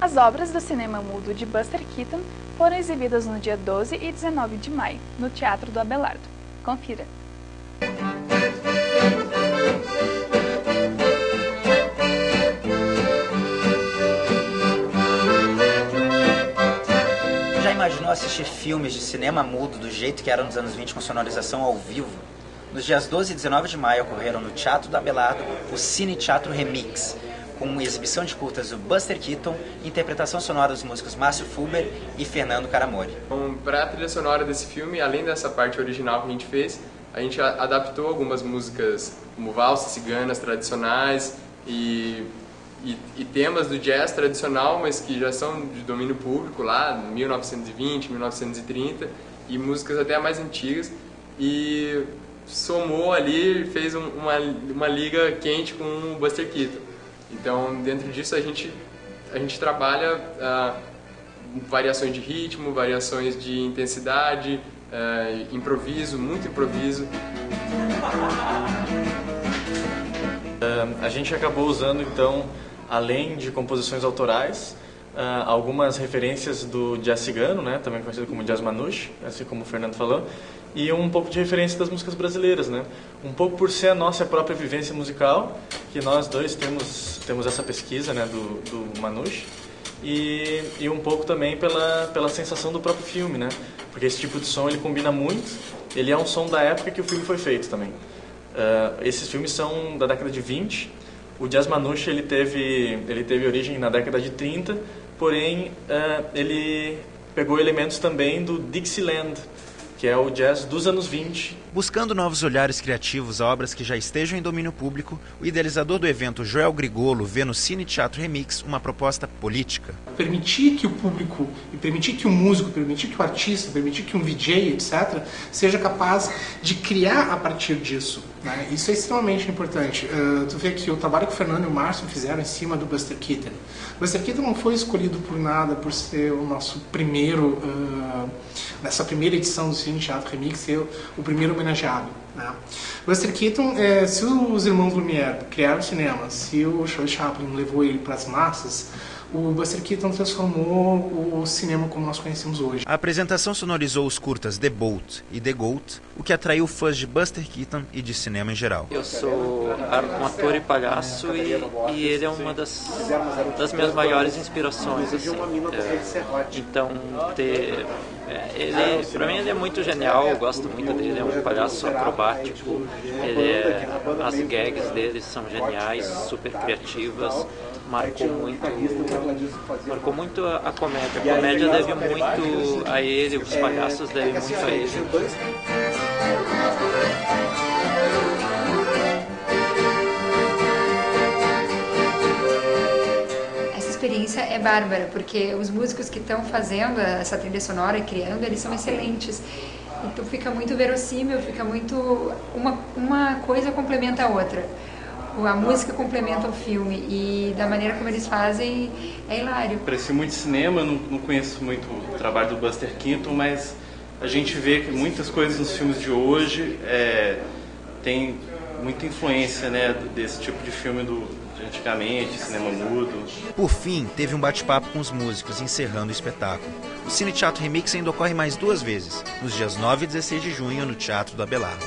As obras do cinema mudo de Buster Keaton foram exibidas no dia 12 e 19 de maio, no Teatro do Abelardo. Confira! Já imaginou assistir filmes de cinema mudo do jeito que eram nos anos 20 com sonorização ao vivo? Nos dias 12 e 19 de maio ocorreram no Teatro do Abelardo o Cine Teatro Remix, com exibição de curtas do Buster Keaton, interpretação sonora dos músicos Márcio Fulber e Fernando Caramori. Para a trilha sonora desse filme, além dessa parte original que a gente fez, a gente adaptou algumas músicas como valsas ciganas tradicionais e temas do jazz tradicional, mas que já são de domínio público lá, 1920, 1930, e músicas até mais antigas, e somou ali, fez uma liga quente com o Buster Keaton. Então, dentro disso, a gente trabalha variações de ritmo, variações de intensidade, improviso, muito improviso. A gente acabou usando, então, além de composições autorais, algumas referências do jazz cigano, né, também conhecido como jazz manouche, assim como o Fernando falou, e um pouco de referência das músicas brasileiras, né? Um pouco por ser a nossa própria vivência musical, que nós dois temos essa pesquisa, né, do manouche, e um pouco também pela sensação do próprio filme, né? Porque esse tipo de som ele combina muito, ele é um som da época que o filme foi feito também. Esses filmes são da década de 20, o jazz manouche ele teve origem na década de 30, porém ele pegou elementos também do Dixieland, que é o jazz dos anos 20. Buscando novos olhares criativos a obras que já estejam em domínio público, o idealizador do evento, Joel Grigolo, vê no Cine Teatro Remix uma proposta política. Permitir que o público, e permitir que o músico, permitir que o artista, permitir que um VJ, etc., seja capaz de criar a partir disso, né? Isso é extremamente importante. Tu vê que o trabalho que o Fernando e o Márcio fizeram em cima do Buster Keaton. O Buster Keaton não foi escolhido por nada, por ser o nosso primeiro, nessa primeira edição do Cine Teatro Remix, ser o primeiro homenageado, né? Buster Keaton, se os irmãos Lumière criaram o cinema, se o Charlie Chaplin levou ele para as massas, o Buster Keaton transformou o cinema como nós conhecemos hoje. A apresentação sonorizou os curtas The Boat e The Goat, o que atraiu fãs de Buster Keaton e de cinema em geral. Eu sou um ator e palhaço e ele é uma das minhas maiores inspirações, assim. Então, para mim ele é muito genial, eu gosto muito dele, ele é um palhaço acrobático, as gags dele são geniais, super criativas. Marcou muito a comédia. A comédia deve muito a ele, os palhaços devem muito a ele. Essa experiência é bárbara, porque os músicos que estão fazendo essa trilha sonora e criando, eles são excelentes. Então fica muito verossímil, fica muito... Uma coisa complementa a outra. A música complementa o filme e da maneira como eles fazem é hilário. Aprecio muito cinema, não conheço muito o trabalho do Buster Keaton, mas a gente vê que muitas coisas nos filmes de hoje tem muita influência, né, desse tipo de filme de antigamente, cinema mudo. Por fim, teve um bate-papo com os músicos, encerrando o espetáculo. O Cine Teatro Remix ainda ocorre mais 2 vezes, nos dias 9 e 16 de junho no Teatro do Abelardo.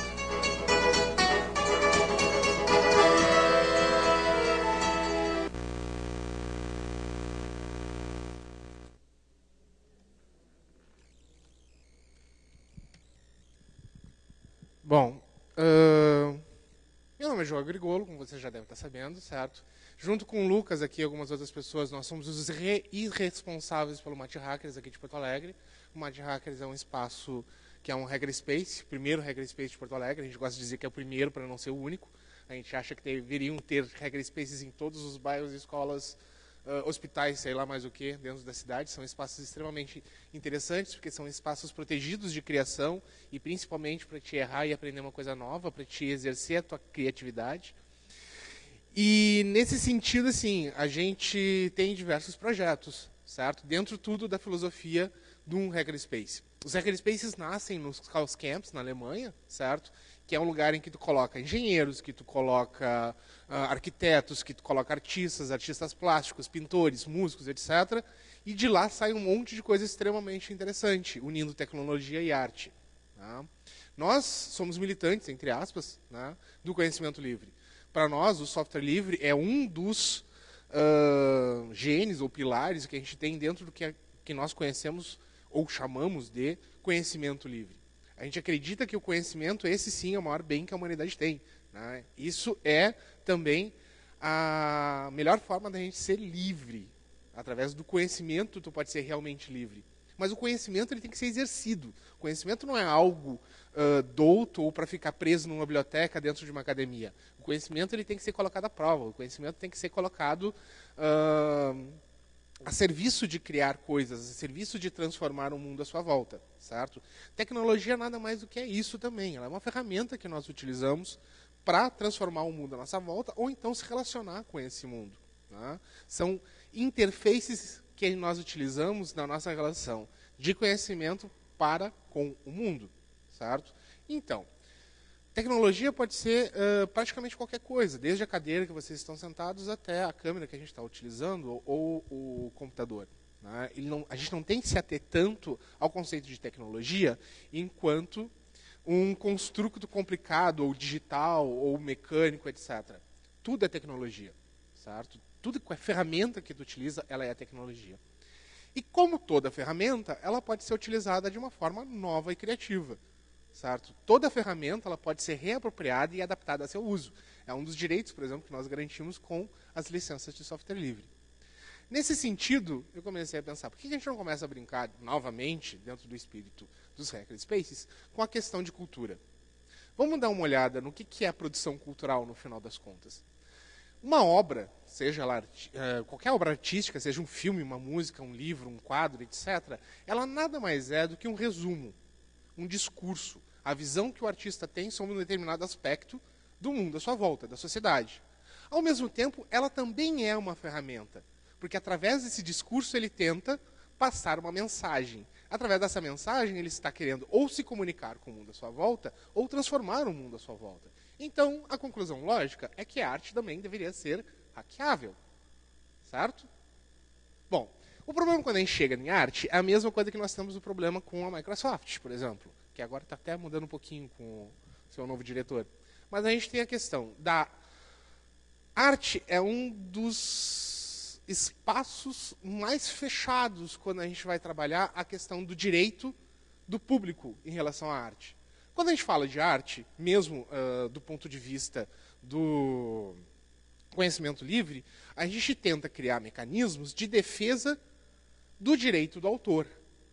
Bom, meu nome é João Grigolo, como você já deve estar sabendo, certo? Junto com o Lucas aqui e algumas outras pessoas, nós somos os irresponsáveis pelo Mad Hackers aqui de Porto Alegre. O Mad Hackers é um espaço que é um hackerspace, o primeiro hackerspace de Porto Alegre. A gente gosta de dizer que é o primeiro para não ser o único. A gente acha que deveriam ter hackerspaces em todos os bairros, escolas, hospitais, sei lá mais o que, dentro da cidade. São espaços extremamente interessantes, porque são espaços protegidos de criação e principalmente para te errar e aprender uma coisa nova, para te exercer a tua criatividade. E nesse sentido, assim, a gente tem diversos projetos, certo? Dentro tudo da filosofia de um hackerspace. Os hackerspaces nascem nos Chaos Camps, na Alemanha, certo? Que é um lugar em que tu coloca engenheiros, que tu coloca arquitetos, que tu coloca artistas plásticos, pintores, músicos, etc. E de lá sai um monte de coisa extremamente interessante, unindo tecnologia e arte. Tá? Nós somos militantes, entre aspas, né, do conhecimento livre. Para nós, o software livre é um dos genes ou pilares que a gente tem dentro do que nós conhecemos ou chamamos de conhecimento livre. A gente acredita que o conhecimento, esse sim, é o maior bem que a humanidade tem. Né? Isso é também a melhor forma da gente ser livre. Através do conhecimento, tu pode ser realmente livre. Mas o conhecimento ele tem que ser exercido. O conhecimento não é algo douto ou para ficar preso numa biblioteca dentro de uma academia. O conhecimento ele tem que ser colocado à prova. O conhecimento tem que ser colocado a serviço de criar coisas, a serviço de transformar o mundo à sua volta, certo? Tecnologia nada mais do que é isso também. Ela é uma ferramenta que nós utilizamos para transformar o mundo à nossa volta ou então se relacionar com esse mundo. Tá? São interfaces que nós utilizamos na nossa relação de conhecimento para com o mundo, certo? Então, tecnologia pode ser praticamente qualquer coisa, desde a cadeira que vocês estão sentados até a câmera que a gente está utilizando ou o computador. Né? A gente não tem que se ater tanto ao conceito de tecnologia enquanto um construto complicado, ou digital, ou mecânico, etc. Tudo é tecnologia, certo? Tudo que é ferramenta que tu utiliza, ela é tecnologia. E como toda ferramenta, ela pode ser utilizada de uma forma nova e criativa. Certo? Toda ferramenta ela pode ser reapropriada e adaptada a seu uso. É um dos direitos, por exemplo, que nós garantimos com as licenças de software livre. Nesse sentido, eu comecei a pensar, por que a gente não começa a brincar novamente, dentro do espírito dos hackerspaces, com a questão de cultura? Vamos dar uma olhada no que é a produção cultural no final das contas. Uma obra, seja ela, qualquer obra artística, seja um filme, uma música, um livro, um quadro, etc., ela nada mais é do que um resumo, um discurso, a visão que o artista tem sobre um determinado aspecto do mundo à sua volta, da sociedade. Ao mesmo tempo, ela também é uma ferramenta, porque através desse discurso ele tenta passar uma mensagem. Através dessa mensagem ele está querendo ou se comunicar com o mundo à sua volta, ou transformar o mundo à sua volta. Então, a conclusão lógica é que a arte também deveria ser hackeável. Certo? Bom, o problema quando a gente chega em arte é a mesma coisa que nós temos o problema com a Microsoft, por exemplo, que agora está até mudando um pouquinho com o seu novo diretor. Mas a gente tem a questão da arte é um dos espaços mais fechados quando a gente vai trabalhar a questão do direito do público em relação à arte. Quando a gente fala de arte, mesmo do ponto de vista do conhecimento livre, a gente tenta criar mecanismos de defesa do direito do autor.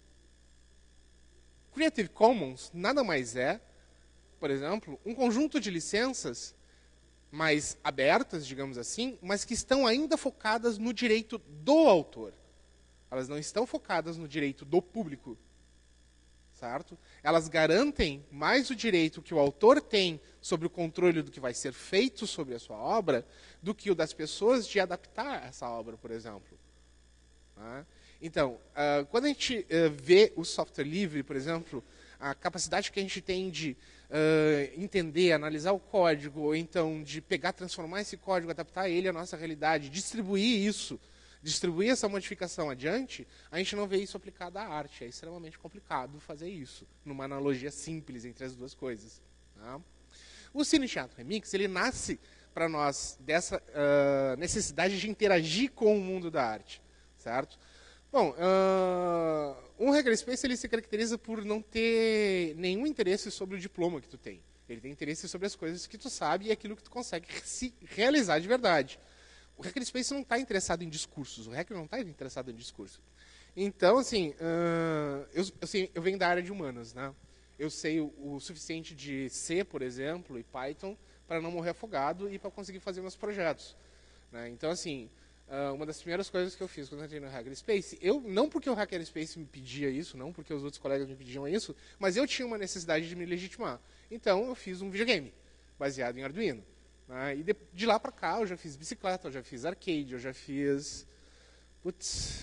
Creative Commons nada mais é, por exemplo, um conjunto de licenças mais abertas, digamos assim, mas que estão ainda focadas no direito do autor. Elas não estão focadas no direito do público. Certo? Elas garantem mais o direito que o autor tem sobre o controle do que vai ser feito sobre a sua obra do que o das pessoas de adaptar essa obra, por exemplo. Tá? Então, quando a gente vê o software livre, por exemplo, a capacidade que a gente tem de entender, analisar o código, ou então de pegar, transformar esse código, adaptar ele à nossa realidade, distribuir isso, distribuir essa modificação adiante, a gente não vê isso aplicado à arte. É extremamente complicado fazer isso, numa analogia simples entre as duas coisas. Tá? O Cine Teatro Remix, ele nasce para nós dessa necessidade de interagir com o mundo da arte. Certo? Bom, um hackerspace ele se caracteriza por não ter nenhum interesse sobre o diploma que tu tem. Ele tem interesse sobre as coisas que tu sabe e aquilo que tu consegue se realizar de verdade. O hackerspace não está interessado em discursos, o hacker não está interessado em discurso. Então, assim, eu venho da área de humanas, né? Eu sei o suficiente de C, por exemplo, e Python, para não morrer afogado e para conseguir fazer meus projetos. Né? Então, assim, uma das primeiras coisas que eu fiz quando eu entrei no hackerspace, não porque o hackerspace me pedia isso, não porque os outros colegas me pediam isso, mas eu tinha uma necessidade de me legitimar. Então, eu fiz um videogame baseado em Arduino. E de lá para cá eu já fiz bicicleta, eu já fiz arcade, eu já fiz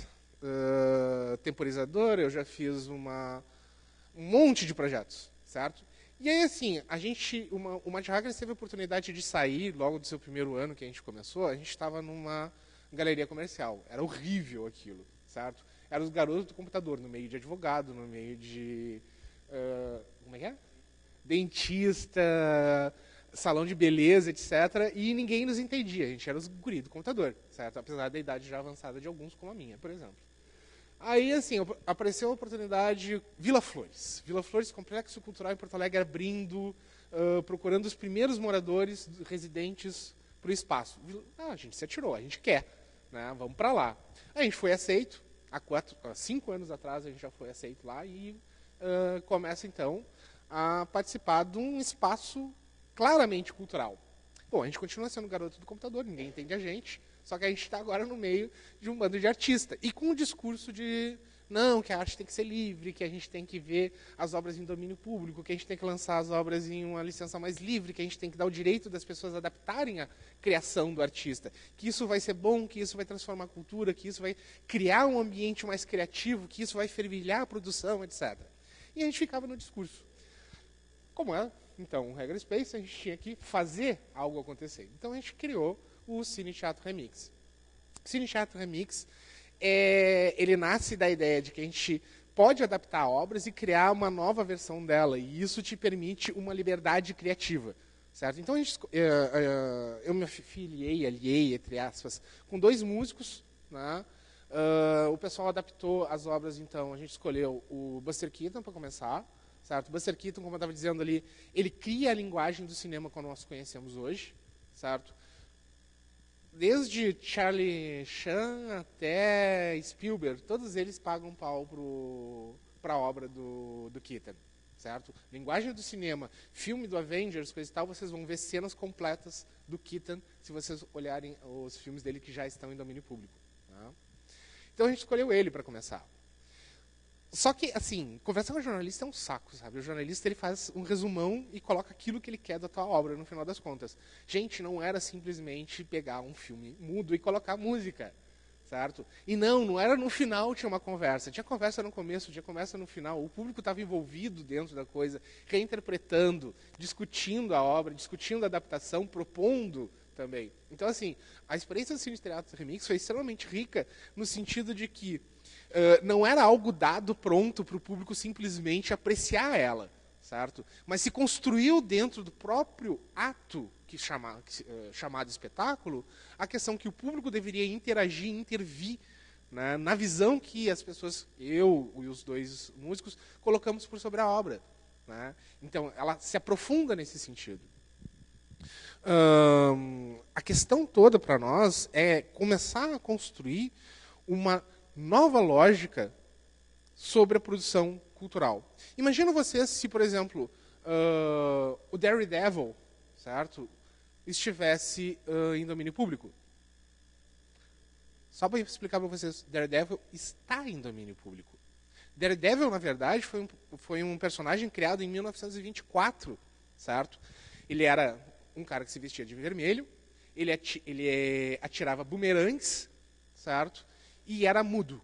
temporizador, eu já fiz um monte de projetos, certo? E aí, assim, o Mad Hackers teve a oportunidade de sair logo do seu primeiro ano que a gente começou, a gente estava numa galeria comercial. Era horrível aquilo, certo? Eram os garotos do computador, no meio de advogado, no meio de... como é que é? Dentista, salão de beleza, etc. E ninguém nos entendia, a gente era os guri do computador, certo? Apesar da idade já avançada de alguns, como a minha, por exemplo. Aí, assim, apareceu a oportunidade Vila Flores. Vila Flores, Complexo Cultural em Porto Alegre, abrindo, procurando os primeiros moradores, residentes para o espaço. A gente se atirou, a gente quer, né? Vamos para lá. A gente foi aceito, há 5 anos atrás a gente já foi aceito lá e começa, então, a participar de um espaço claramente cultural. Bom, a gente continua sendo garoto do computador, ninguém entende a gente, só que a gente está agora no meio de um bando de artistas. E com o discurso de, não, que a arte tem que ser livre, que a gente tem que ver as obras em domínio público, que a gente tem que lançar as obras em uma licença mais livre, que a gente tem que dar o direito das pessoas adaptarem a criação do artista. Que isso vai ser bom, que isso vai transformar a cultura, que isso vai criar um ambiente mais criativo, que isso vai fervilhar a produção, etc. E a gente ficava no discurso. Como é, então, o Regra Space, a gente tinha que fazer algo acontecer. Então a gente criou o Cine Teatro Remix. O Cine Teatro Remix, ele nasce da ideia de que a gente pode adaptar obras e criar uma nova versão dela, e isso te permite uma liberdade criativa, certo? Então eu me aliei, entre aspas, com 2 músicos, né? O pessoal adaptou as obras, então a gente escolheu o Buster Keaton para começar, certo? O Buster Keaton, como eu estava dizendo ali, ele cria a linguagem do cinema como nós conhecemos hoje, certo? Desde Charlie Chan até Spielberg, todos eles pagam pau para a obra do Keaton, certo? Linguagem do cinema, filme do Avengers, coisa e tal, vocês vão ver cenas completas do Keaton se vocês olharem os filmes dele que já estão em domínio público. Tá? Então a gente escolheu ele para começar. Só que, assim, conversar com o jornalista é um saco, sabe? O jornalista, ele faz um resumão e coloca aquilo que ele quer da tua obra, no final das contas. Gente, não era simplesmente pegar um filme mudo e colocar música, certo? E não era no final tinha uma conversa. Tinha conversa no começo, tinha conversa no final. O público estava envolvido dentro da coisa, reinterpretando, discutindo a obra, discutindo a adaptação, propondo também. Então, assim, a experiência do Cine Teatro Remix foi extremamente rica no sentido de que não era algo dado pronto para o público simplesmente apreciar ela, certo? Mas se construiu dentro do próprio ato chamado espetáculo a questão que o público deveria interagir, intervir, né, na visão que as pessoas, eu e os 2 músicos, colocamos por sobre a obra. Né? Então, ela se aprofunda nesse sentido. A questão toda para nós é começar a construir uma nova lógica sobre a produção cultural. Imagina vocês se, por exemplo, o Daredevil, certo, estivesse em domínio público. Só para explicar para vocês, Daredevil está em domínio público. Daredevil, na verdade, foi um personagem criado em 1924, certo? Ele era um cara que se vestia de vermelho, ele atirava bumerangues, certo? E era mudo.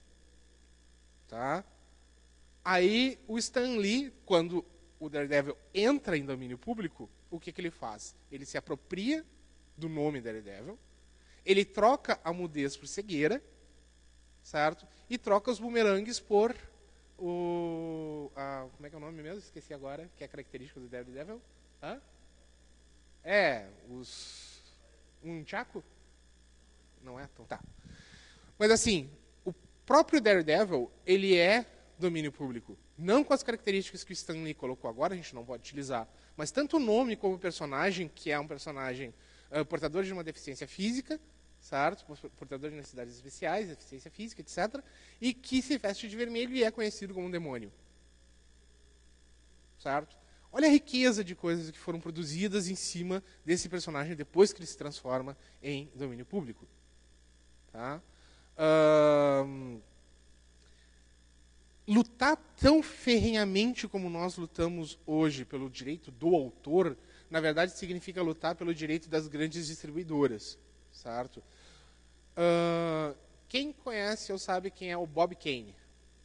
Tá? Aí o Stan Lee, quando o Daredevil entra em domínio público, o que ele faz? Ele se apropria do nome Daredevil, ele troca a mudez por cegueira, certo? E troca os bumerangues por como é que é o nome mesmo? Esqueci agora, que é característica do Daredevil. Hã? Um chaco? Não é? Então tá. Mas assim, o próprio Daredevil, ele é domínio público. Não com as características que o Stan Lee colocou agora, a gente não pode utilizar. Mas tanto o nome como o personagem, que é um personagem portador de uma deficiência física, certo? Portador de necessidades especiais, deficiência física, etc. E que se veste de vermelho e é conhecido como um demônio. Certo? Olha a riqueza de coisas que foram produzidas em cima desse personagem depois que ele se transforma em domínio público. Tá? Lutar tão ferrenhamente como nós lutamos hoje pelo direito do autor, na verdade significa lutar pelo direito das grandes distribuidoras, certo? Quem conhece ou sabe quem é o Bob Kane?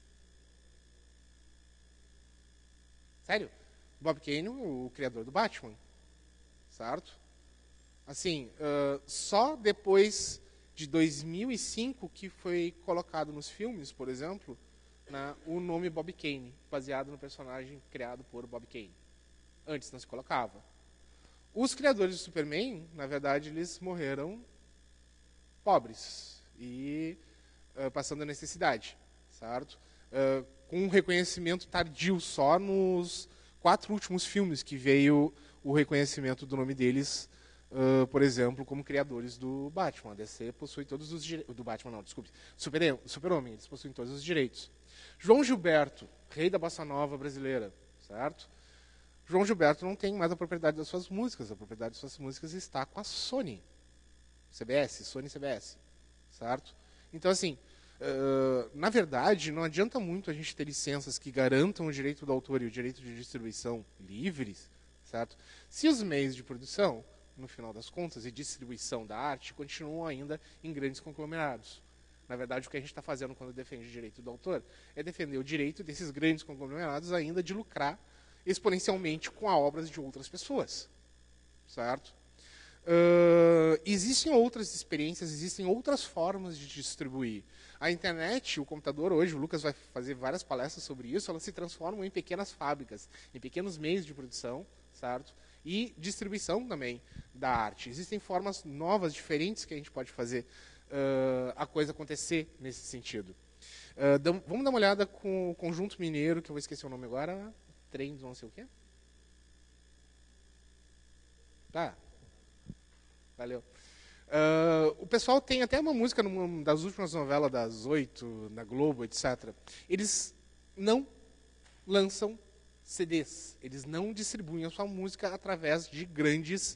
Sério? Bob Kane, o criador do Batman. Certo? Assim, só depois de 2005 que foi colocado nos filmes, por exemplo, né, o nome Bob Kane, baseado no personagem criado por Bob Kane. Antes não se colocava. Os criadores do Superman, na verdade, eles morreram pobres e passando necessidade, certo? Com um reconhecimento tardio, só nos 4 últimos filmes que veio o reconhecimento do nome deles, por exemplo, como criadores do Batman. A DC possui todos os direitos. Do Batman, não, desculpe. Super-Homem, eles possuem todos os direitos. João Gilberto, rei da bossa nova brasileira, certo? João Gilberto não tem mais a propriedade das suas músicas. A propriedade das suas músicas está com a Sony. Sony CBS, certo? Então, assim, na verdade, não adianta muito a gente ter licenças que garantam o direito do autor e o direito de distribuição livres, certo? Se os meios de produção, no final das contas, e distribuição da arte continuam ainda em grandes conglomerados. Na verdade, o que a gente está fazendo quando defende o direito do autor é defender o direito desses grandes conglomerados ainda de lucrar exponencialmente com as obras de outras pessoas, certo? Existem outras experiências, existem outras formas de distribuir. A internet, o computador hoje, o Lucas vai fazer várias palestras sobre isso, elas se transformam em pequenas fábricas, em pequenos meios de produção, certo? E distribuição também da arte. Existem formas novas, diferentes que a gente pode fazer a coisa acontecer nesse sentido. Vamos dar uma olhada com o Conjunto Mineiro, que eu vou esquecer o nome agora, Trem do não sei o quê. Tá. Valeu. O pessoal tem até uma música numa das últimas novelas das 8, na Globo, etc. Eles não lançam CDs. Eles não distribuem a sua música através de grandes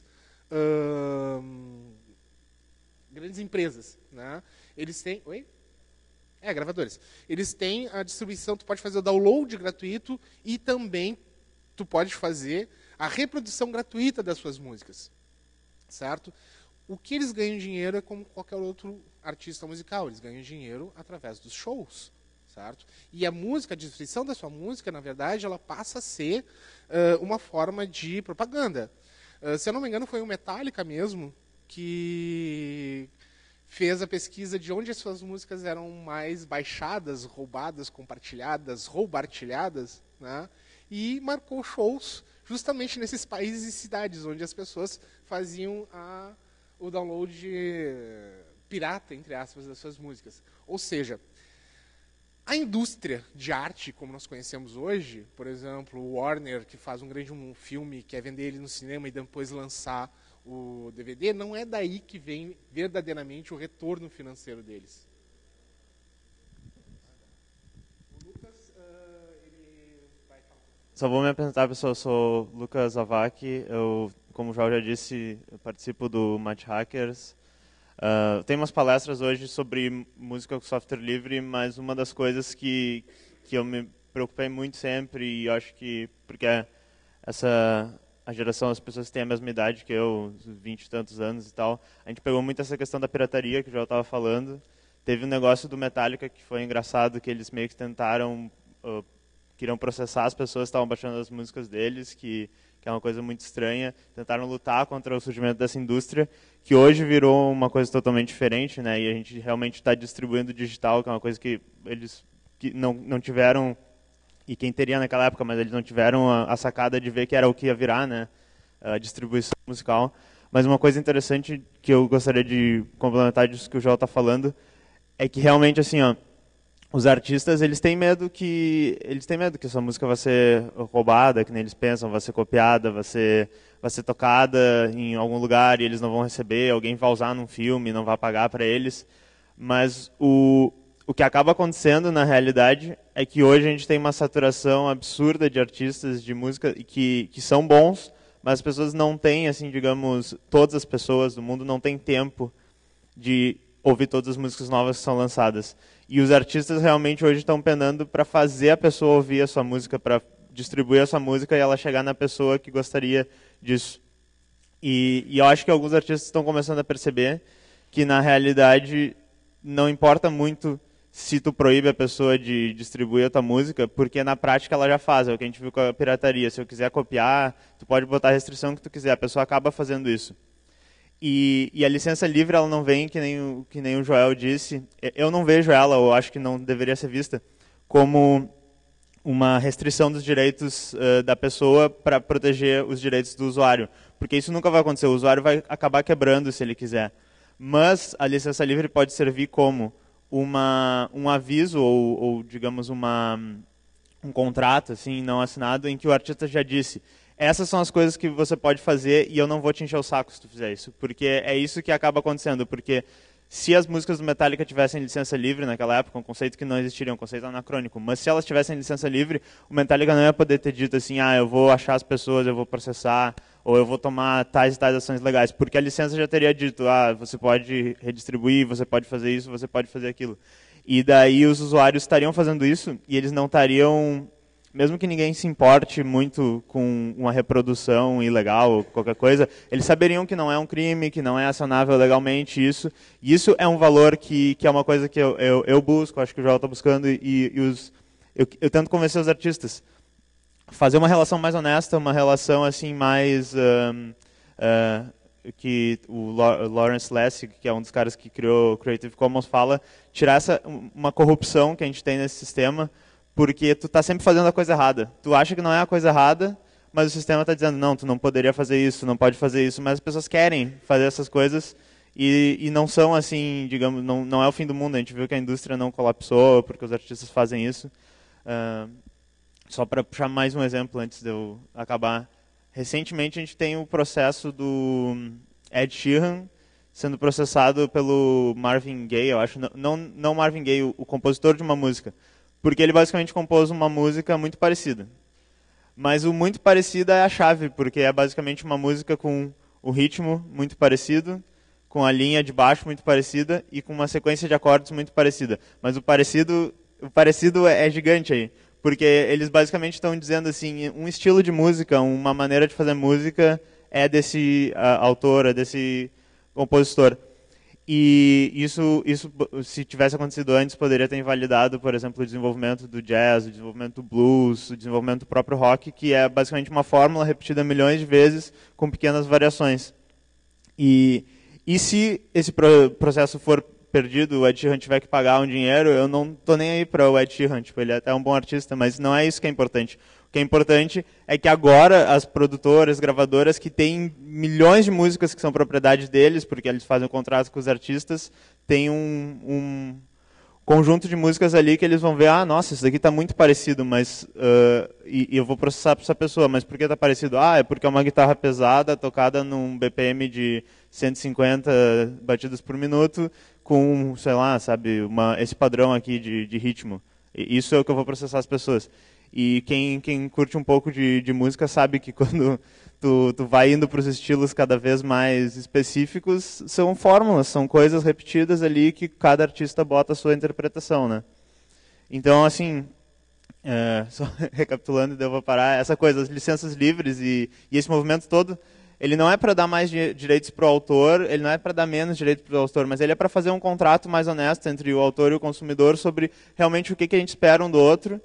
empresas, né? Eles têm... Oi? Gravadores. Eles têm a distribuição, tu pode fazer o download gratuito e também tu pode fazer a reprodução gratuita das suas músicas, certo? O que eles ganham dinheiro é como qualquer outro artista musical, eles ganham dinheiro através dos shows, certo? E a música, a distribuição da sua música, na verdade, ela passa a ser uma forma de propaganda. Se eu não me engano, foi o Metallica mesmo que fez a pesquisa de onde as suas músicas eram mais baixadas, roubadas, compartilhadas, roubartilhadas, né? E marcou shows justamente nesses países e cidades onde as pessoas faziam o download pirata, entre aspas, das suas músicas. Ou seja, a indústria de arte, como nós conhecemos hoje, por exemplo, o Warner, que faz um filme, quer vender ele no cinema e depois lançar o DVD, não é daí que vem verdadeiramente o retorno financeiro deles. O Lucas, ele vai falar. Só vou me apresentar, pessoal. Eu sou Lucas Zavak. Eu, como o João já disse, eu participo do Match Hackers. Tem umas palestras hoje sobre música com software livre, mas uma das coisas que eu me preocupei muito sempre, e acho que porque a geração das pessoas que têm a mesma idade que eu, 20 e tantos anos e tal, a gente pegou muito essa questão da pirataria, que eu já estava falando. Teve um negócio do Metallica que foi engraçado, que eles meio que queriam processar as pessoas que estavam baixando as músicas deles, que é uma coisa muito estranha. Tentaram lutar contra o surgimento dessa indústria, que hoje virou uma coisa totalmente diferente, né? E a gente realmente está distribuindo digital, que é uma coisa que eles não tiveram, e quem teria naquela época, mas eles não tiveram a sacada de ver que era o que ia virar, né? A distribuição musical. Mas uma coisa interessante que eu gostaria de complementar disso que o João está falando é que realmente, assim, ó, os artistas, eles têm medo que essa música vai ser roubada, que nem eles pensam, vai ser copiada, vai ser tocada em algum lugar e eles não vão receber, alguém vai usar num filme, não vai pagar para eles. Mas o que acaba acontecendo, na realidade, é que hoje a gente tem uma saturação absurda de artistas de música que são bons, mas as pessoas não têm, assim, digamos, todas as pessoas do mundo não têm tempo de ouvir todas as músicas novas que são lançadas. E os artistas realmente hoje estão penando para fazer a pessoa ouvir a sua música, para distribuir a sua música e ela chegar na pessoa que gostaria disso. E eu acho que alguns artistas estão começando a perceber que, na realidade, não importa muito se tu proíbe a pessoa de distribuir a tua música, porque na prática ela já faz, é o que a gente viu com a pirataria. Se eu quiser copiar, tu pode botar a restrição que tu quiser, a pessoa acaba fazendo isso. E a licença livre, ela não vem, que nem o Joel disse, eu não vejo ela, ou acho que não deveria ser vista, como uma restrição dos direitos da pessoa para proteger os direitos do usuário. Porque isso nunca vai acontecer, o usuário vai acabar quebrando se ele quiser. Mas a licença livre pode servir como um aviso ou digamos, um contrato assim, não assinado, em que o artista já disse: essas são as coisas que você pode fazer e eu não vou te encher o saco se tu fizer isso. Porque é isso que acaba acontecendo. Porque se as músicas do Metallica tivessem licença livre naquela época, um conceito que não existiria, um conceito anacrônico, mas se elas tivessem licença livre, o Metallica não ia poder ter dito assim: eu vou achar as pessoas, eu vou processar, ou eu vou tomar tais e tais ações legais, porque a licença já teria dito: você pode redistribuir, você pode fazer isso, você pode fazer aquilo. E daí os usuários estariam fazendo isso e eles não estariam, mesmo que ninguém se importe muito com uma reprodução ilegal ou qualquer coisa, eles saberiam que não é um crime, que não é acionável legalmente isso. E isso é um valor que é uma coisa que eu busco, acho que o Joel está buscando, eu tento convencer os artistas. Fazer uma relação mais honesta, uma relação assim mais... que o Lawrence Lessig, que é um dos caras que criou o Creative Commons, fala, tirar uma corrupção que a gente tem nesse sistema, porque tu está sempre fazendo a coisa errada. Tu acha que não é a coisa errada, mas o sistema está dizendo: não, tu não poderia fazer isso, não pode fazer isso, mas as pessoas querem fazer essas coisas e não são assim, digamos, não é o fim do mundo. A gente viu que a indústria não colapsou porque os artistas fazem isso. Só para puxar mais um exemplo antes de eu acabar. Recentemente a gente tem o processo do Ed Sheeran sendo processado pelo Marvin Gaye, eu acho, não Marvin Gaye, o compositor de uma música, porque ele basicamente compôs uma música muito parecida. Mas o muito parecida é a chave, porque é basicamente uma música com o ritmo muito parecido, com a linha de baixo muito parecida e com uma sequência de acordes muito parecida. Mas o parecido é gigante aí. Porque eles basicamente estão dizendo assim, um estilo de música, uma maneira de fazer música é desse autor, é desse compositor. E isso, se tivesse acontecido antes, poderia ter invalidado, por exemplo, o desenvolvimento do jazz, o desenvolvimento do blues, o desenvolvimento do próprio rock, que é basicamente uma fórmula repetida milhões de vezes com pequenas variações. E se esse processo for perdido, o Ed Sheeran tiver que pagar um dinheiro, eu não estou nem aí para o Ed Sheeran, tipo, ele é até um bom artista, mas não é isso que é importante. O que é importante é que agora as produtoras, gravadoras, que têm milhões de músicas que são propriedade deles, porque eles fazem um contrato com os artistas, têm um conjunto de músicas ali que eles vão ver: nossa, isso daqui está muito parecido, mas e eu vou processar para essa pessoa, mas por que está parecido? É porque é uma guitarra pesada, tocada num BPM de 150 batidas por minuto, com, sei lá, sabe, esse padrão aqui de ritmo. E isso é o que eu vou processar as pessoas. E quem curte um pouco de música sabe que quando tu vai indo para os estilos cada vez mais específicos, são fórmulas, são coisas repetidas ali que cada artista bota a sua interpretação, né? Então, assim, só recapitulando, eu vou parar, essa coisa, as licenças livres e esse movimento todo, ele não é para dar mais direitos para o autor, ele não é para dar menos direitos para o autor, mas ele é para fazer um contrato mais honesto entre o autor e o consumidor sobre realmente o que a gente espera um do outro.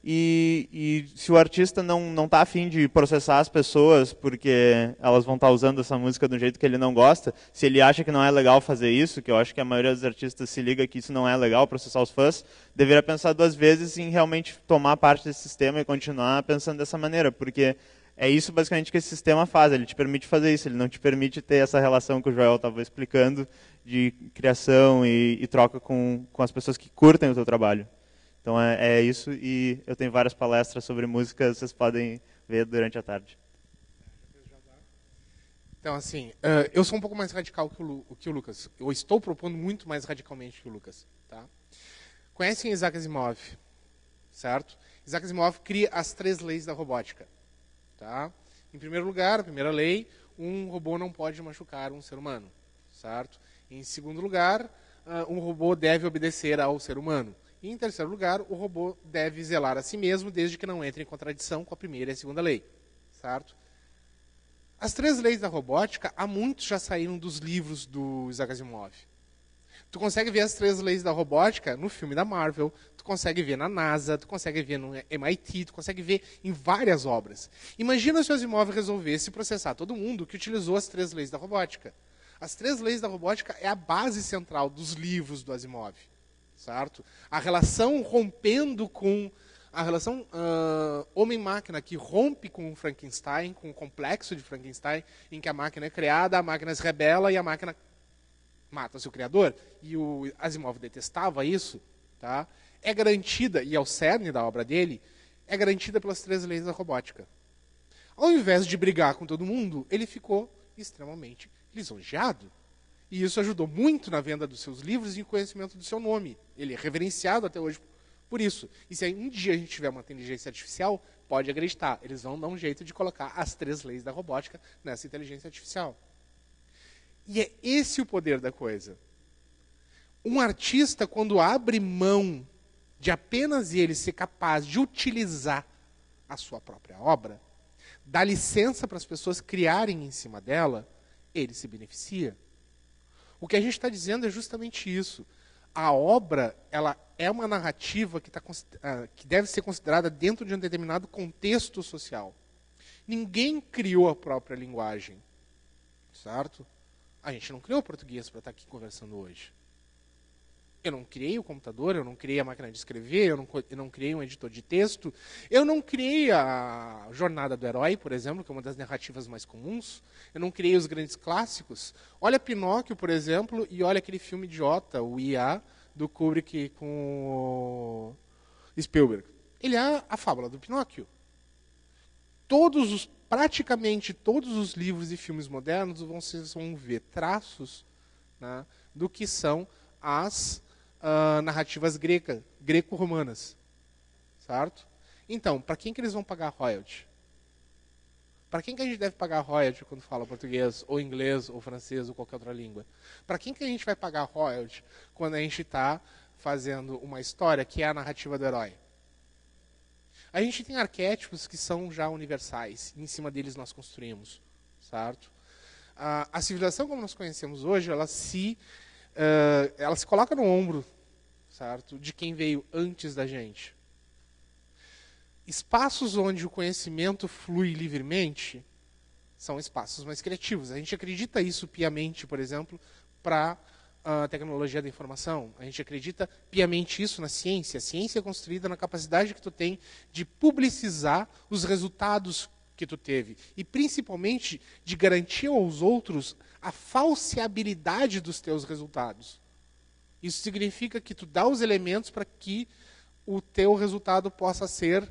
E se o artista não está afim de processar as pessoas porque elas vão estar usando essa música do jeito que ele não gosta, se ele acha que não é legal fazer isso, que eu acho que a maioria dos artistas se liga que isso não é legal, processar os fãs, deveria pensar duas vezes em realmente tomar parte desse sistema e continuar pensando dessa maneira, porque é isso basicamente que esse sistema faz, ele te permite fazer isso, ele não te permite ter essa relação que o Joel estava explicando de criação e troca com as pessoas que curtem o teu trabalho. Então é isso, e eu tenho várias palestras sobre música, vocês podem ver durante a tarde. Então, assim, eu sou um pouco mais radical que o Lucas. Eu estou propondo muito mais radicalmente que o Lucas. Tá? Conhecem Isaac Asimov, certo? Isaac Asimov cria as 3 leis da robótica. Tá? Em primeiro lugar, a primeira lei, um robô não pode machucar um ser humano. Certo? Em segundo lugar, um robô deve obedecer ao ser humano. E, em terceiro lugar, o robô deve zelar a si mesmo, desde que não entre em contradição com a primeira e a segunda lei. Certo? As 3 leis da robótica, há muitos já saíram dos livros do Isaac Asimov. Tu consegue ver as 3 leis da robótica no filme da Marvel, tu consegue ver na NASA, tu consegue ver no MIT, tu consegue ver em várias obras. Imagina se o Asimov resolvesse processar todo mundo que utilizou as 3 leis da robótica. As 3 leis da robótica é a base central dos livros do Asimov, certo? A relação rompendo com... A relação homem-máquina que rompe com o Frankenstein, com o complexo de Frankenstein, em que a máquina é criada, a máquina se rebela e a máquina mata seu criador, e o Asimov detestava isso, tá? É garantida, e é o cerne da obra dele, é garantida pelas 3 leis da robótica. Ao invés de brigar com todo mundo, ele ficou extremamente lisonjeado. E isso ajudou muito na venda dos seus livros e no conhecimento do seu nome. Ele é reverenciado até hoje por isso. E se um dia a gente tiver uma inteligência artificial, pode acreditar, eles vão dar um jeito de colocar as 3 leis da robótica nessa inteligência artificial. E é esse o poder da coisa. Um artista, quando abre mão de apenas ele ser capaz de utilizar a sua própria obra, dá licença para as pessoas criarem em cima dela, ele se beneficia. O que a gente está dizendo é justamente isso. A obra, ela é uma narrativa que deve ser considerada dentro de um determinado contexto social. Ninguém criou a própria linguagem, certo? A gente não criou o português para estar aqui conversando hoje. Eu não criei o computador, eu não criei a máquina de escrever, eu não criei um editor de texto, eu não criei a Jornada do Herói, por exemplo, que é uma das narrativas mais comuns, eu não criei os grandes clássicos. Olha Pinóquio, por exemplo, e olha aquele filme idiota, o IA, do Kubrick com o Spielberg. Ele é a fábula do Pinóquio. Praticamente todos os livros e filmes modernos vocês vão ver traços, né, do que são as narrativas greco-romanas, certo? Então, para quem que eles vão pagar royalty? Para quem que a gente deve pagar royalty quando fala português, ou inglês, ou francês, ou qualquer outra língua? Para quem que a gente vai pagar royalty quando a gente está fazendo uma história que é a narrativa do herói? A gente tem arquétipos que são já universais, e em cima deles nós construímos, certo? A civilização como nós conhecemos hoje, ela se coloca no ombro, certo, de quem veio antes da gente. Espaços onde o conhecimento flui livremente são espaços mais criativos. A gente acredita isso piamente, por exemplo, para a tecnologia da informação. A gente acredita piamente isso na ciência. A ciência é construída na capacidade que tu tem de publicizar os resultados que tu teve. E, principalmente, de garantir aos outros a falseabilidade dos teus resultados. Isso significa que tu dá os elementos para que o teu resultado possa ser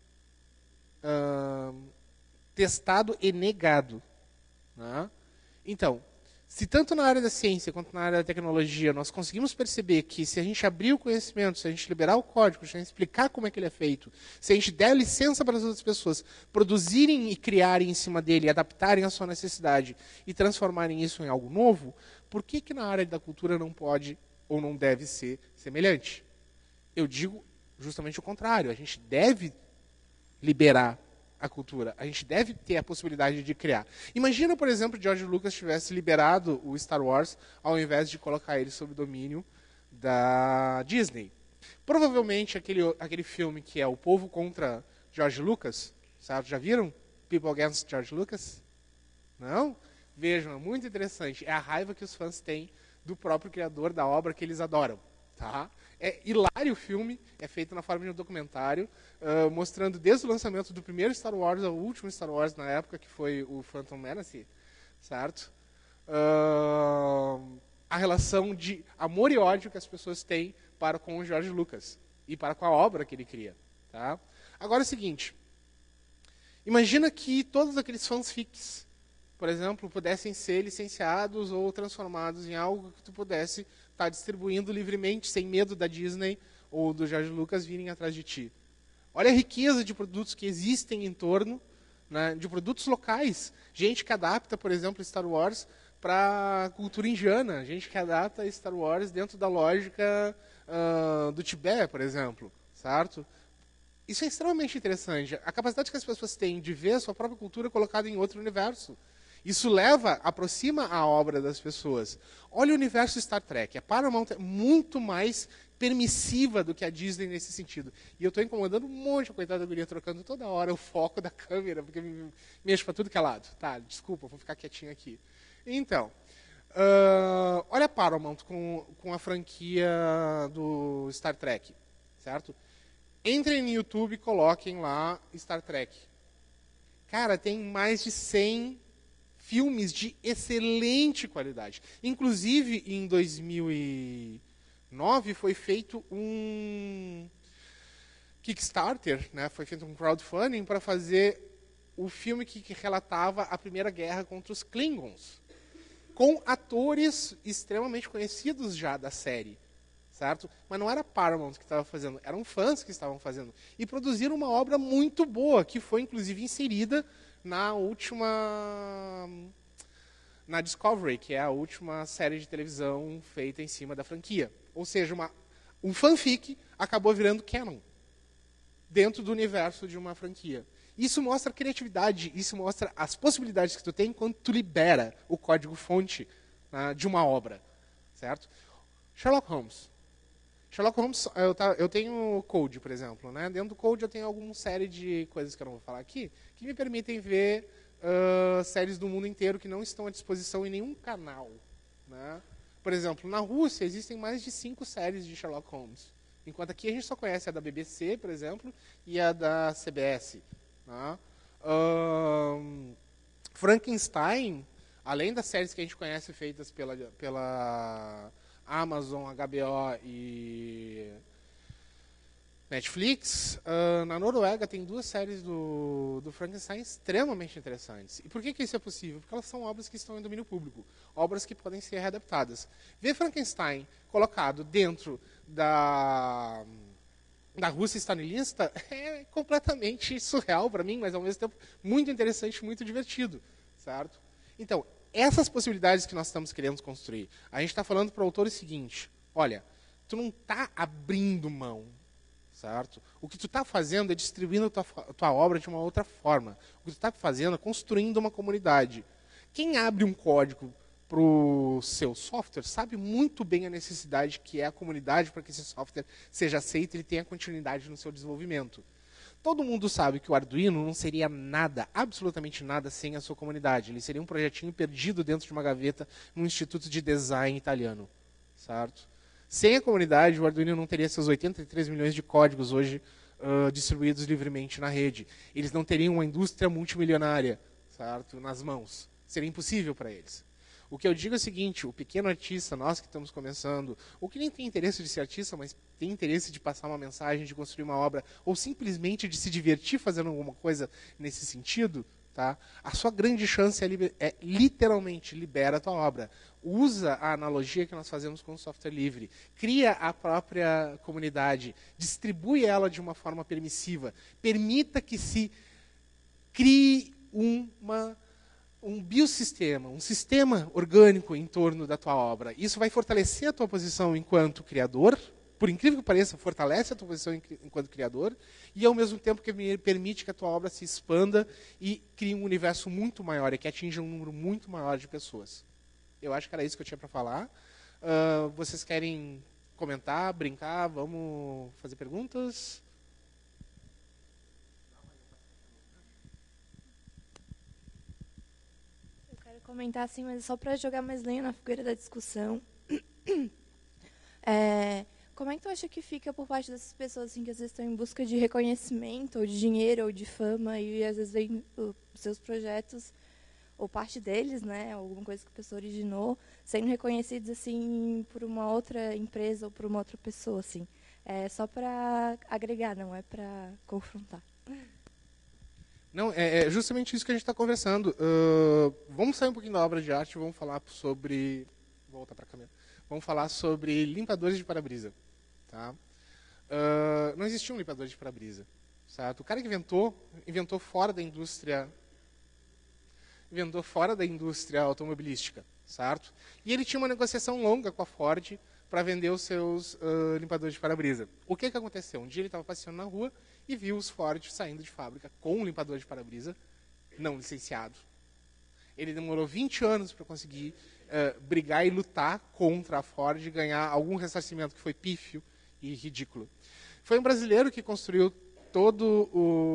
testado e negado. Né? Então, se tanto na área da ciência quanto na área da tecnologia nós conseguimos perceber que se a gente abrir o conhecimento, se a gente liberar o código, se a gente explicar como é que ele é feito, se a gente der licença para as outras pessoas produzirem e criarem em cima dele, adaptarem à sua necessidade e transformarem isso em algo novo, por que que na área da cultura não pode ou não deve ser semelhante? Eu digo justamente o contrário. A gente deve liberar a cultura. A gente deve ter a possibilidade de criar. Imagina, por exemplo, George Lucas tivesse liberado o Star Wars ao invés de colocar ele sob domínio da Disney. Provavelmente aquele filme que é O Povo contra George Lucas, certo? Já viram? People Against George Lucas? Não? Vejam, é muito interessante. É a raiva que os fãs têm do próprio criador da obra que eles adoram. Tá? É hilário o filme, é feito na forma de um documentário, mostrando desde o lançamento do primeiro Star Wars ao último Star Wars na época, que foi o Phantom Menace, certo? A relação de amor e ódio que as pessoas têm para com o George Lucas e para com a obra que ele cria. Tá? Agora é o seguinte, imagina que todos aqueles fanfics, por exemplo, pudessem ser licenciados ou transformados em algo que tu pudesse estar distribuindo livremente, sem medo da Disney ou do George Lucas virem atrás de ti. Olha a riqueza de produtos que existem em torno, né, de produtos locais. Gente que adapta, por exemplo, Star Wars para a cultura indiana. Gente que adapta Star Wars dentro da lógica do Tibete, por exemplo. Certo? Isso é extremamente interessante. A capacidade que as pessoas têm de ver a sua própria cultura colocada em outro universo. Isso aproxima a obra das pessoas. Olha o universo Star Trek. A Paramount é muito mais permissiva do que a Disney nesse sentido. E eu estou incomodando um monte a coitada da guria, trocando toda hora o foco da câmera, porque me mexo para tudo que é lado. Tá, desculpa, vou ficar quietinho aqui. Então, olha a Paramount com a franquia do Star Trek, certo? Entrem no YouTube e coloquem lá Star Trek. Cara, tem mais de 100 filmes de excelente qualidade. Inclusive, em 2009, foi feito um Kickstarter, né? Foi feito um crowdfunding para fazer o filme que relatava a Primeira Guerra contra os Klingons, com atores extremamente conhecidos já da série, certo? Mas não era a Paramount que estava fazendo, eram fãs que estavam fazendo. E produziram uma obra muito boa, que foi, inclusive, inserida na Discovery, que é a última série de televisão feita em cima da franquia. Ou seja, um fanfic acabou virando canon dentro do universo de uma franquia. Isso mostra a criatividade, isso mostra as possibilidades que tu tem quando tu libera o código-fonte, né, de uma obra, certo? Sherlock Holmes. Sherlock Holmes, eu tenho Code, por exemplo. Né? Dentro do Code eu tenho alguma série de coisas que eu não vou falar aqui, que me permitem ver séries do mundo inteiro que não estão à disposição em nenhum canal. Né? Por exemplo, na Rússia existem mais de 5 séries de Sherlock Holmes. Enquanto aqui a gente só conhece a da BBC, por exemplo, e a da CBS. Né? Frankenstein, além das séries que a gente conhece feitas pela Amazon, HBO e Netflix, na Noruega tem 2 séries do Frankenstein extremamente interessantes. E por que isso é possível? Porque elas são obras que estão em domínio público, obras que podem ser readaptadas. Ver Frankenstein colocado dentro da Rússia stalinista é completamente surreal para mim, mas ao mesmo tempo muito interessante, muito divertido, certo? Então, essas possibilidades que nós estamos querendo construir. A gente está falando para o autor o seguinte: olha, tu não está abrindo mão, certo? O que tu está fazendo é distribuindo a tua obra de uma outra forma. O que tu está fazendo é construindo uma comunidade. Quem abre um código para o seu software sabe muito bem a necessidade que é a comunidade para que esse software seja aceito e ele tenha continuidade no seu desenvolvimento. Todo mundo sabe que o Arduino não seria nada, absolutamente nada, sem a sua comunidade. Ele seria um projetinho perdido dentro de uma gaveta num instituto de design italiano, certo? Sem a comunidade, o Arduino não teria seus 83 milhões de códigos hoje distribuídos livremente na rede. Eles não teriam uma indústria multimilionária, certo, nas mãos. Seria impossível para eles. O que eu digo é o seguinte: o pequeno artista, nós que estamos começando, ou que nem tem interesse de ser artista, mas tem interesse de passar uma mensagem, de construir uma obra, ou simplesmente de se divertir fazendo alguma coisa nesse sentido, tá? A sua grande chance é literalmente libera a tua obra. Usa a analogia que nós fazemos com o software livre. Cria a própria comunidade. Distribui ela de uma forma permissiva. Permita que se crie um biossistema, um sistema orgânico em torno da tua obra. Isso vai fortalecer a tua posição enquanto criador, por incrível que pareça, fortalece a tua posição enquanto criador, e ao mesmo tempo que permite que a tua obra se expanda e crie um universo muito maior, e que atinja um número muito maior de pessoas. Eu acho que era isso que eu tinha para falar. Vocês querem comentar, brincar? Vamos fazer perguntas? Comentar assim, mas só para jogar mais lenha na fogueira da discussão. Como é que tu acha que fica por parte dessas pessoas assim, que às vezes estão em busca de reconhecimento, ou de dinheiro, ou de fama, e às vezes vem os seus projetos, ou parte deles, né, alguma coisa que a pessoa originou, sendo reconhecidos assim por uma outra empresa ou por uma outra pessoa, assim. É só para agregar, não é para confrontar. Não, é justamente isso que a gente está conversando. Vamos sair um pouquinho da obra de arte e vamos falar sobre... Volta para a câmera. Vamos falar sobre limpadores de para-brisa. Tá? Não existia um limpador de para-brisa. Certo? O cara que inventou fora da indústria automobilística. Certo? E ele tinha uma negociação longa com a Ford para vender os seus limpadores de para-brisa. O que aconteceu? Um dia ele estava passeando na rua e viu os Ford saindo de fábrica com um limpador de para-brisa não licenciado. Ele demorou 20 anos para conseguir brigar e lutar contra a Ford e ganhar algum ressarcimento que foi pífio e ridículo. Foi um brasileiro que construiu todo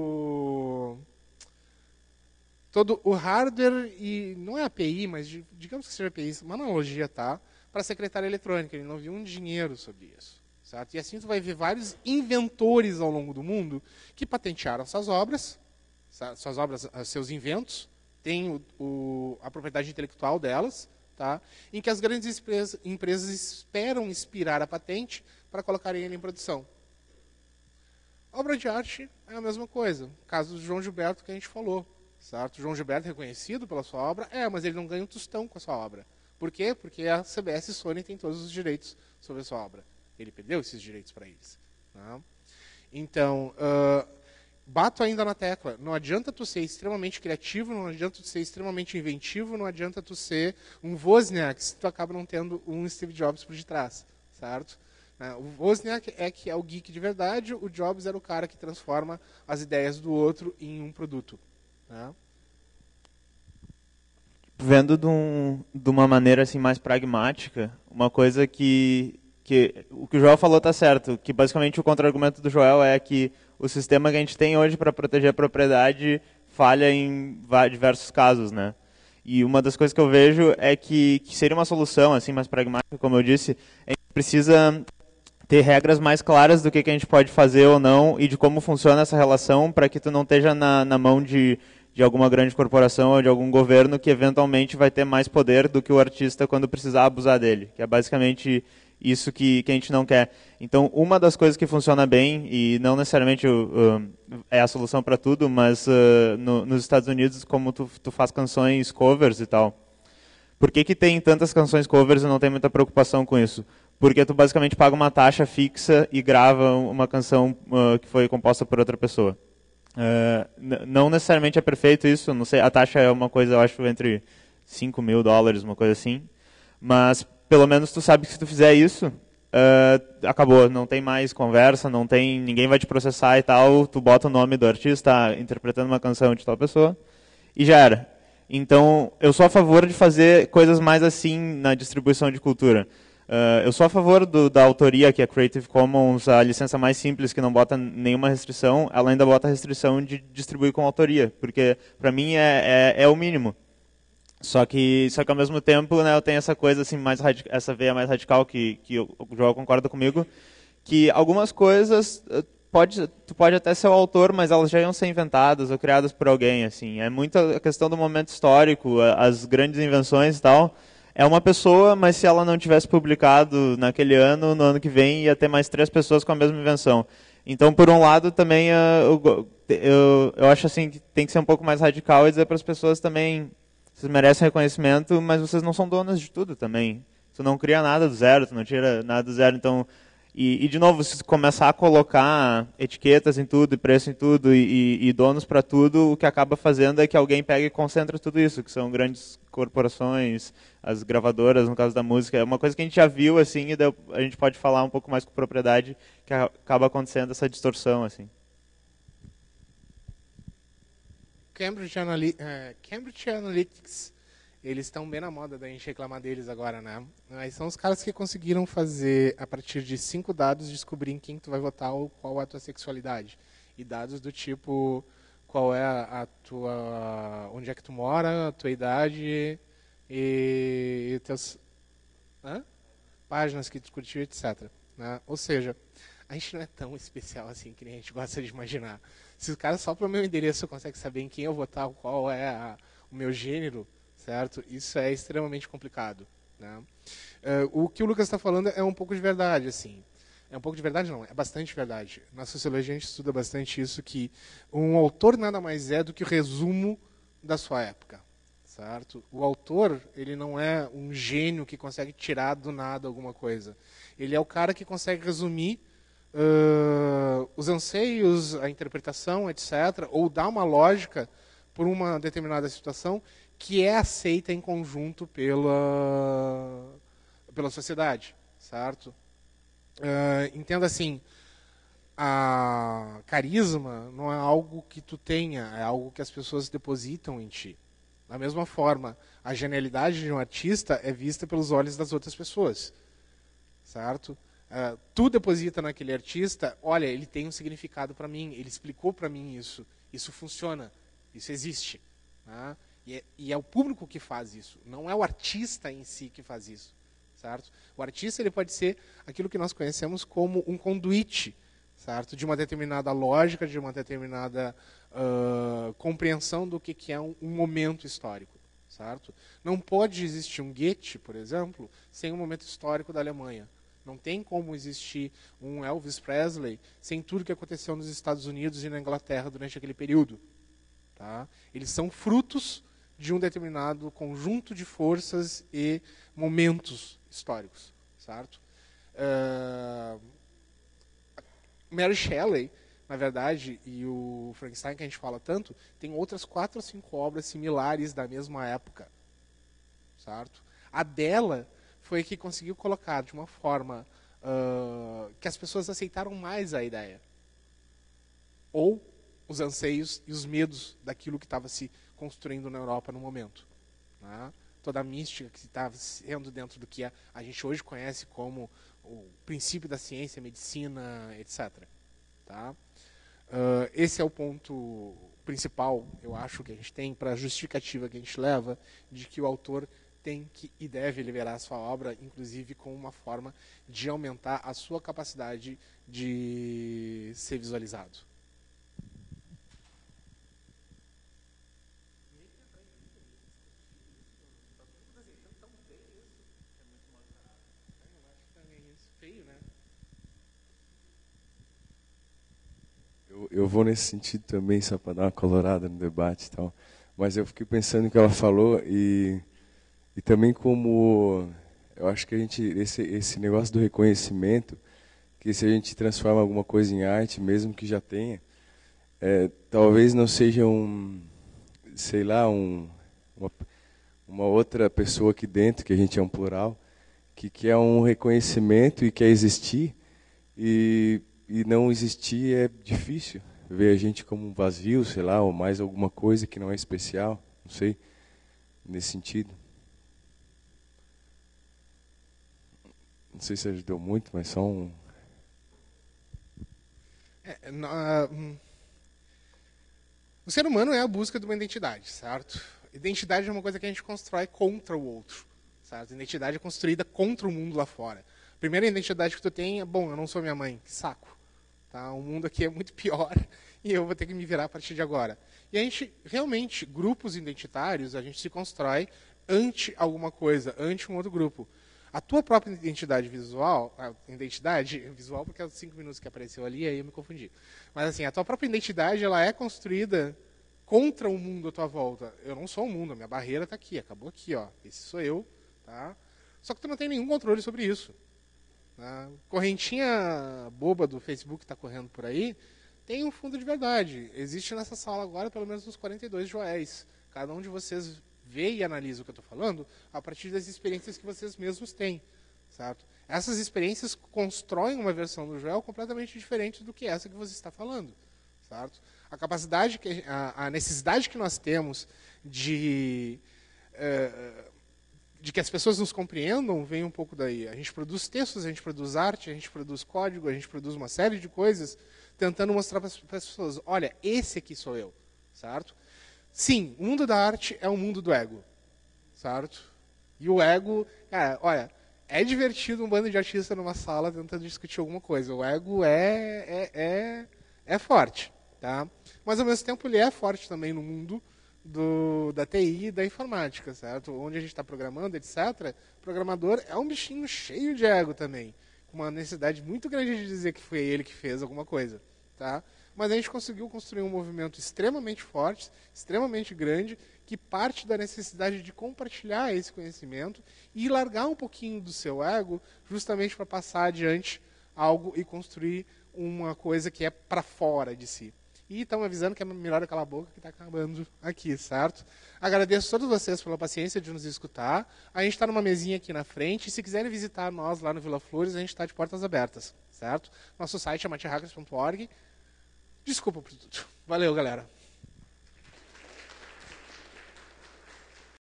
o hardware, e não é API, mas digamos que seja API, uma analogia, tá? Para a secretária eletrônica. Ele não viu um dinheiro sobre isso. Certo? E assim tu vai ver vários inventores ao longo do mundo que patentearam suas obras, seus inventos, têm a propriedade intelectual delas, tá? Em que as grandes empresas esperam expirar a patente para colocarem ele em produção. Obra de arte é a mesma coisa. O caso do João Gilberto que a gente falou. Certo? O João Gilberto é reconhecido pela sua obra, mas ele não ganha um tostão com a sua obra. Por quê? Porque a CBS e Sony têm todos os direitos sobre a sua obra. Ele perdeu esses direitos para eles. Tá? Então, bato ainda na tecla. Não adianta tu ser extremamente criativo, não adianta tu ser extremamente inventivo, não adianta tu ser um Wozniak, se tu acaba não tendo um Steve Jobs por detrás. Certo? O Wozniak que é o geek de verdade, o Jobs era o cara que transforma as ideias do outro em um produto. Vendo de uma maneira assim mais pragmática, uma coisa que o que o Joel falou está certo, que basicamente o contra-argumento do Joel é que o sistema que a gente tem hoje para proteger a propriedade falha em diversos casos, né? E uma das coisas que eu vejo é que seria uma solução assim mais pragmática, como eu disse, a gente precisa ter regras mais claras do que a gente pode fazer ou não e de como funciona essa relação para que tu não esteja na mão de alguma grande corporação ou de algum governo que eventualmente vai ter mais poder do que o artista quando precisar abusar dele, que é basicamente isso que a gente não quer. Então, uma das coisas que funciona bem, e não necessariamente é a solução para tudo, mas nos Estados Unidos, como tu faz canções covers e tal, por que tem tantas canções covers e não tem muita preocupação com isso? Porque tu basicamente paga uma taxa fixa e grava uma canção que foi composta por outra pessoa. Não necessariamente é perfeito isso, não sei, a taxa é uma coisa, eu acho, entre $5.000, uma coisa assim, mas pelo menos tu sabe que se tu fizer isso, acabou, não tem mais conversa, ninguém vai te processar e tal, tu bota o nome do artista interpretando uma canção de tal pessoa e já era. Então, eu sou a favor de fazer coisas mais assim na distribuição de cultura. Eu sou a favor da autoria, que é Creative Commons, a licença mais simples, que não bota nenhuma restrição, ela ainda bota a restrição de distribuir com autoria, porque para mim é o mínimo. Só que ao mesmo tempo, né, eu tenho essa coisa assim, essa veia mais radical que o João concorda comigo, que algumas coisas tu pode até ser o autor, mas elas já iam ser inventadas ou criadas por alguém. Assim. É muito a questão do momento histórico, as grandes invenções e tal. É uma pessoa, mas se ela não tivesse publicado naquele ano, no ano que vem ia ter mais 3 pessoas com a mesma invenção. Então, por um lado, também eu acho assim que tem que ser um pouco mais radical e dizer para as pessoas também, vocês merecem reconhecimento, mas vocês não são donas de tudo também. Tu não cria nada do zero, tu não tira nada do zero. Então, e de novo, se começar a colocar etiquetas em tudo, e preço em tudo, e donos para tudo, o que acaba fazendo é que alguém pega e concentra tudo isso, que são grandes corporações, as gravadoras, no caso da música. É uma coisa que a gente já viu, assim, e a gente pode falar um pouco mais com propriedade, que acaba acontecendo essa distorção, assim. Cambridge Analytics, eles estão bem na moda da gente reclamar deles agora, né? Mas são os caras que conseguiram fazer, a partir de 5 dados, descobrir em quem tu vai votar ou qual é a tua sexualidade. E dados do tipo, qual é a tua, onde é que tu mora, a tua idade e teus páginas que tu curtiu, etc. Né? Ou seja, a gente não é tão especial assim que nem a gente gosta de imaginar. Se o cara só pelo meu endereço consegue saber em quem eu votar, qual é o meu gênero, certo? Isso é extremamente complicado. Né? O que o Lucas está falando é um pouco de verdade, assim. É um pouco de verdade, não, é bastante verdade. Na sociologia a gente estuda bastante isso, que um autor nada mais é do que o resumo da sua época. Certo? O autor, ele não é um gênio que consegue tirar do nada alguma coisa. Ele é o cara que consegue resumir os anseios, a interpretação, etc., ou dar uma lógica por uma determinada situação que é aceita em conjunto pela sociedade, certo? Entenda assim, a carisma não é algo que tu tenha, é algo que as pessoas depositam em ti. Da mesma forma, a genialidade de um artista é vista pelos olhos das outras pessoas, certo? Tu deposita naquele artista, olha, ele tem um significado para mim, ele explicou para mim isso funciona, isso existe. Né? E é o público que faz isso, não é o artista em si que faz isso, certo? O artista ele pode ser aquilo que nós conhecemos como um conduíte, certo? De uma determinada lógica, de uma determinada compreensão do que é um momento histórico, certo? Não pode existir um Goethe, por exemplo, sem um momento histórico da Alemanha. Não tem como existir um Elvis Presley sem tudo que aconteceu nos Estados Unidos e na Inglaterra durante aquele período. Tá? Eles são frutos de um determinado conjunto de forças e momentos históricos, certo? Mary Shelley, na verdade, e o Frankenstein que a gente fala tanto, tem outras 4 ou 5 obras similares da mesma época, certo? A dela foi que conseguiu colocar de uma forma que as pessoas aceitaram mais a ideia, ou os anseios e os medos daquilo que estava se construindo na Europa no momento. Né? Toda a mística que estava sendo dentro do que a gente hoje conhece como o princípio da ciência, medicina, etc. Tá? Esse é o ponto principal, eu acho, que a gente tem para a justificativa que a gente leva de que o autor tem que e deve liberar a sua obra, inclusive com uma forma de aumentar a sua capacidade de ser visualizado. Eu vou nesse sentido também, só para dar uma colorada no debate e tal. Mas eu fiquei pensando no que ela falou e também como eu acho que esse negócio do reconhecimento, que se a gente transforma alguma coisa em arte, mesmo que já tenha, talvez não seja uma outra pessoa aqui dentro, que a gente é um plural, que quer um reconhecimento e quer existir, e não existir é difícil. Ver a gente como um vazio, sei lá, ou mais alguma coisa que não é especial, não sei, nesse sentido. Não sei se ajudou muito, mas só um... O ser humano é a busca de uma identidade, certo? Identidade é uma coisa que a gente constrói contra o outro, certo? Identidade é construída contra o mundo lá fora. A primeira identidade que tu tem é, bom, eu não sou minha mãe, que saco. Tá? O mundo aqui é muito pior e eu vou ter que me virar a partir de agora. E a gente, realmente, grupos identitários, a gente se constrói ante alguma coisa, ante um outro grupo. A tua própria identidade visual, porque é os 5 minutos que apareceu ali, aí eu me confundi. Mas assim, a tua própria identidade, ela é construída contra o mundo à tua volta. Eu não sou o mundo, a minha barreira está aqui, acabou aqui, ó. Esse sou eu, tá? Só que tu não tem nenhum controle sobre isso. A correntinha boba do Facebook que está correndo por aí tem um fundo de verdade. Existe nessa sala agora pelo menos uns 42 Joéis. Cada um de vocês vê e analisa o que eu estou falando a partir das experiências que vocês mesmos têm, certo? Essas experiências constroem uma versão do Joel completamente diferente do que essa que você está falando, certo? A capacidade, a necessidade que nós temos de que as pessoas nos compreendam vem um pouco daí. A gente produz textos, a gente produz arte, a gente produz código, a gente produz uma série de coisas tentando mostrar para as pessoas, olha, esse aqui sou eu, certo? Sim, o mundo da arte é o mundo do ego, certo? E o ego, cara, olha, é divertido um bando de artistas numa sala tentando discutir alguma coisa. O ego é forte, tá? Mas ao mesmo tempo ele é forte também no mundo da TI e da informática, certo? Onde a gente está programando, etc. O programador é um bichinho cheio de ego também, com uma necessidade muito grande de dizer que foi ele que fez alguma coisa, tá? Mas a gente conseguiu construir um movimento extremamente forte, extremamente grande, que parte da necessidade de compartilhar esse conhecimento e largar um pouquinho do seu ego, justamente para passar adiante algo e construir uma coisa que é para fora de si. E estão avisando que é melhor calar a boca que está acabando aqui, certo? Agradeço a todos vocês pela paciência de nos escutar. A gente está numa mesinha aqui na frente. E se quiserem visitar nós lá no Vila Flores, a gente está de portas abertas, certo? Nosso site é matihackers.org. Desculpa por tudo. Valeu, galera.